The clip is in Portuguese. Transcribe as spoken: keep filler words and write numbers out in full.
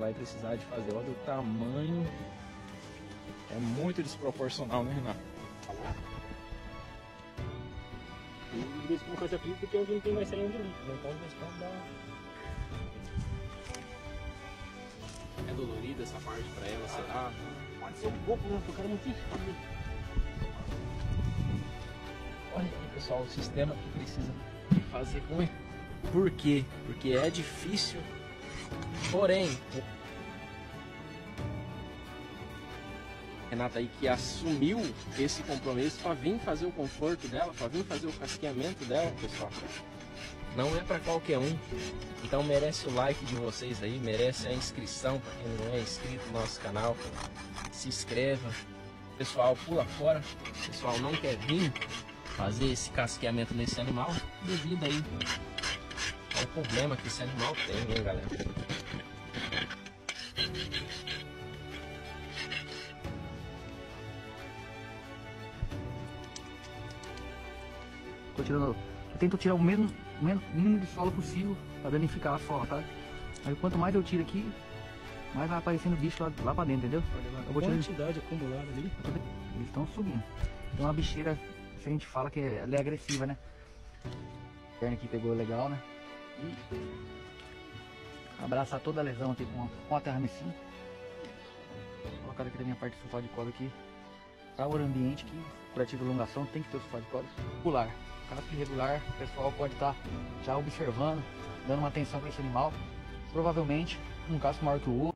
vai precisar de fazer. Olha o tamanho. É muito desproporcional, né, Renato? E eles vão fazer frio porque hoje não tem mais saída de líquido, então eles estão dá. É dolorida essa parte pra ela, será? Pode ser um pouco, né? Porque o cara não tem frio. Olha aqui, pessoal, o sistema que precisa fazer com ele. Por quê? Porque é difícil, porém, Renata aí que assumiu esse compromisso para vir fazer o conforto dela, para vir fazer o casqueamento dela, pessoal. Não é para qualquer um, então merece o like de vocês aí, merece a inscrição para quem não é inscrito no nosso canal. Se inscreva, pessoal, pula fora, pessoal não quer vir fazer esse casqueamento nesse animal devido aí ao problema que esse animal tem, hein, galera? Tô tirando, eu tento tirar o mesmo, o mínimo de solo possível para danificar a sola, tá? Aí quanto mais eu tiro aqui, mais vai aparecendo bicho lá, lá pra dentro, entendeu? Olha lá, Eu vou a tirando... quantidade acumulada ali. Eles estão subindo. Então a bicheira, a gente fala que ela é agressiva, né? A perna aqui pegou legal, né? E abraçar toda a lesão aqui com, com a terramicina. Vou colocar aqui da minha parte do sulfato de cobre aqui. Para o ambiente aqui, curativo de elongação, tem que ter o sulfato de cobre regular. Casco irregular, o pessoal pode estar já observando, dando uma atenção para esse animal. Provavelmente um casco maior que o outro.